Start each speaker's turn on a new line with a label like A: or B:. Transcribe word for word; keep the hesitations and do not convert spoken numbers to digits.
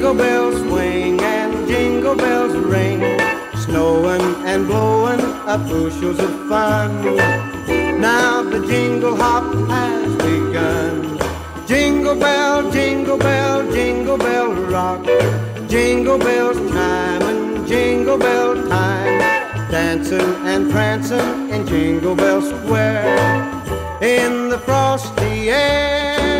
A: Jingle bells swing and jingle bells ring, snowing and blowing up bushels of fun. Now the jingle hop has begun. Jingle bell, jingle bell, jingle bell rock, jingle bells chime and jingle bell time, dancing and prancing in Jingle Bell Square in the frosty air.